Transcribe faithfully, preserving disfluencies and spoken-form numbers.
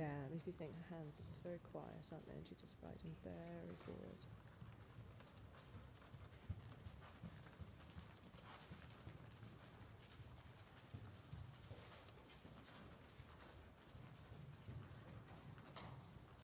Yeah, and if you think her hands are just very quiet, aren't they? And she just writing very forward.